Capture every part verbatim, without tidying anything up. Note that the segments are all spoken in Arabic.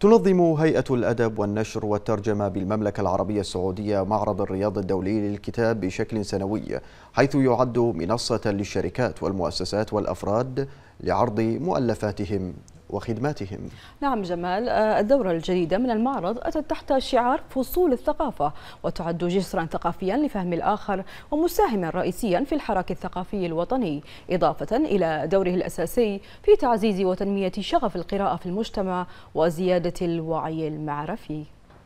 تنظم هيئة الأدب والنشر والترجمة بالمملكة العربية السعودية معرض الرياض الدولي للكتاب بشكل سنوي، حيث يعد منصة للشركات والمؤسسات والأفراد لعرض مؤلفاتهم وخدماتهم. نعم جمال، الدورة الجديدة من المعرض أتت تحت شعار فصول الثقافة، وتعد جسرا ثقافيا لفهم الآخر ومساهما رئيسيا في الحراك الثقافي الوطني، إضافة إلى دوره الأساسي في تعزيز وتنمية شغف القراءة في المجتمع وزيادة الوعي المعرفي.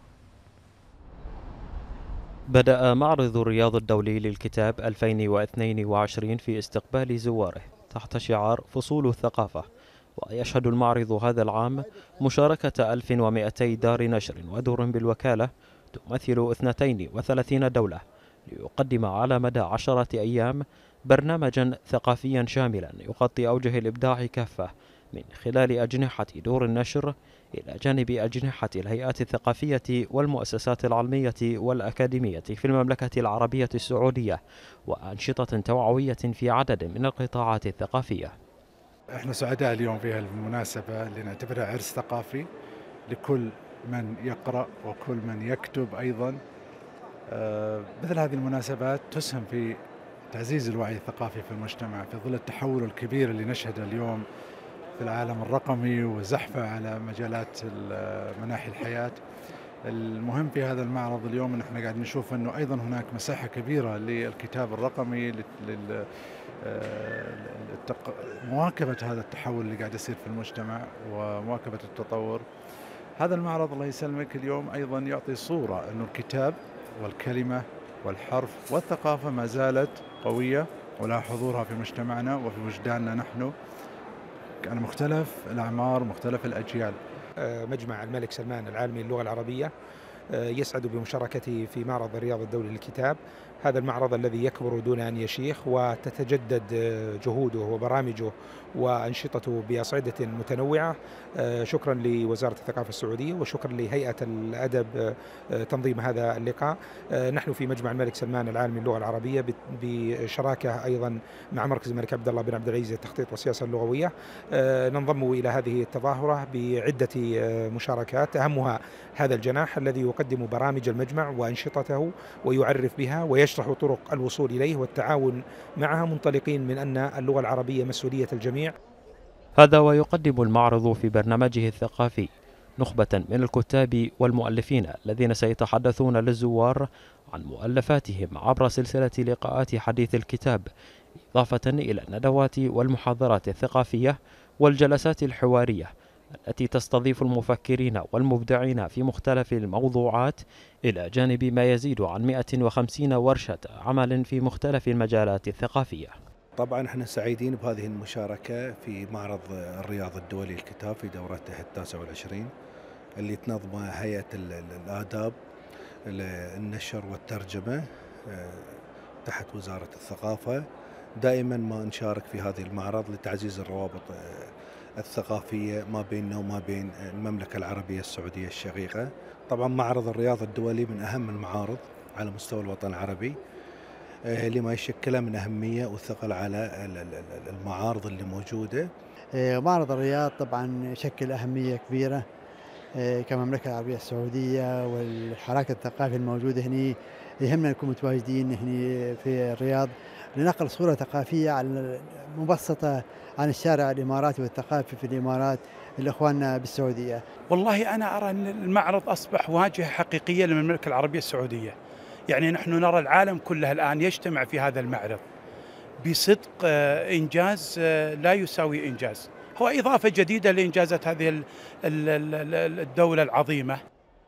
بدأ معرض الرياض الدولي للكتاب ألفين واثنين وعشرين في استقبال زواره تحت شعار فصول الثقافة، ويشهد المعرض هذا العام مشاركة ألف ومئتي دار نشر ودور بالوكالة تمثل اثنتين وثلاثين دولة، ليقدم على مدى عشرة أيام برنامجا ثقافيا شاملا يغطي أوجه الإبداع كافة من خلال أجنحة دور النشر إلى جانب أجنحة الهيئات الثقافية والمؤسسات العلمية والأكاديمية في المملكة العربية السعودية، وأنشطة توعوية في عدد من القطاعات الثقافية. احنا سعداء اليوم في المناسبة اللي نعتبرها عرس ثقافي لكل من يقرأ وكل من يكتب أيضا. مثل هذه المناسبات تسهم في تعزيز الوعي الثقافي في المجتمع في ظل التحول الكبير اللي نشهده اليوم في العالم الرقمي وزحفه على مجالات مناحي الحياة. المهم في هذا المعرض اليوم ان احنا قاعد نشوف انه ايضا هناك مساحة كبيرة للكتاب الرقمي لل مواكبة هذا التحول اللي قاعد يصير في المجتمع ومواكبة التطور. هذا المعرض الله يسلمك اليوم أيضا يعطي صورة أنه الكتاب والكلمة والحرف والثقافة ما زالت قوية ولها حضورها في مجتمعنا وفي وجداننا نحن على مختلف الأعمار ومختلف الأجيال. مجمع الملك سلمان العالمي للغة العربية يسعد بمشاركتي في معرض الرياض الدولي للكتاب، هذا المعرض الذي يكبر دون أن يشيخ وتتجدد جهوده وبرامجه وأنشطته بأصعدة متنوعة. شكرا لوزارة الثقافة السعودية وشكرا لهيئة الأدب تنظيم هذا اللقاء. نحن في مجمع الملك سلمان العالمي للغة العربية بشراكة أيضا مع مركز الملك عبد الله بن عبد العزيز للتخطيط والسياسة اللغوية ننضم إلى هذه التظاهرة بعدة مشاركات، أهمها هذا الجناح الذي يقدم برامج المجمع وأنشطته ويعرف بها ويشرح طرق الوصول إليه والتعاون معها، منطلقين من أن اللغة العربية مسؤولية الجميع. هذا ويقدم المعرض في برنامجه الثقافي نخبة من الكتاب والمؤلفين الذين سيتحدثون للزوار عن مؤلفاتهم عبر سلسلة لقاءات حديث الكتاب، إضافة إلى الندوات والمحاضرات الثقافية والجلسات الحوارية التي تستضيف المفكرين والمبدعين في مختلف الموضوعات، إلى جانب ما يزيد عن مئة وخمسين ورشة عمل في مختلف المجالات الثقافية. طبعا احنا سعيدين بهذه المشاركة في معرض الرياض الدولي للكتاب في دورته التاسعة والعشرين اللي تنظمها هيئة الآداب النشر والترجمة تحت وزارة الثقافة. دائما ما نشارك في هذه المعرض لتعزيز الروابط الثقافية ما بيننا وما بين المملكة العربية السعودية الشقيقة. طبعا معرض الرياض الدولي من أهم المعارض على مستوى الوطن العربي لما يشكله من أهمية وثقل على المعارض اللي موجودة. معرض الرياض طبعا يشكل أهمية كبيرة كمملكة العربية السعودية، والحراك الثقافي الموجودة هنا يهمنا نكون متواجدين هنا في الرياض لنقل صورة ثقافية على مبسطة عن الشارع الإماراتي والثقافي في الإمارات لإخواننا بالسعودية. والله أنا أرى أن المعرض أصبح واجهة حقيقية للمملكة العربية السعودية، يعني نحن نرى العالم كله الآن يجتمع في هذا المعرض بصدق. إنجاز لا يساوي إنجاز، هو إضافة جديدة لإنجازات هذه الدولة العظيمة.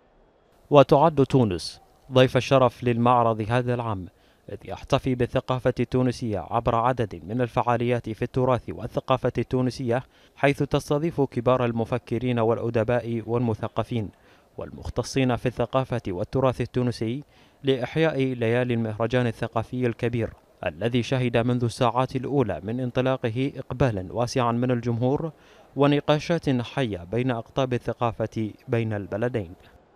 وتعد تونس ضيف الشرف للمعرض هذا العام، إذ يحتفي بالثقافة التونسية عبر عدد من الفعاليات في التراث والثقافة التونسية، حيث تستضيف كبار المفكرين والأدباء والمثقفين والمختصين في الثقافة والتراث التونسي لإحياء ليالي المهرجان الثقافي الكبير الذي شهد منذ الساعات الأولى من انطلاقه إقبالا واسعا من الجمهور ونقاشات حية بين أقطاب الثقافة بين البلدين.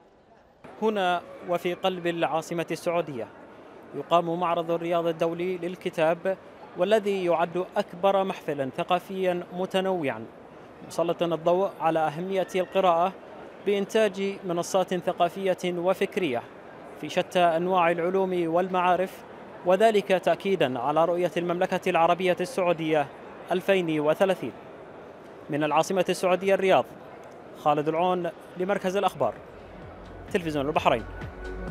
هنا وفي قلب العاصمة السعودية يقام معرض الرياض الدولي للكتاب، والذي يعد أكبر محفل ثقافي متنوعا مسلطا الضوء على أهمية القراءة بإنتاج منصات ثقافية وفكرية في شتى أنواع العلوم والمعارف، وذلك تأكيدا على رؤية المملكة العربية السعودية ألفين وثلاثين. من العاصمة السعودية الرياض، خالد العون لمركز الأخبار، تلفزيون البحرين.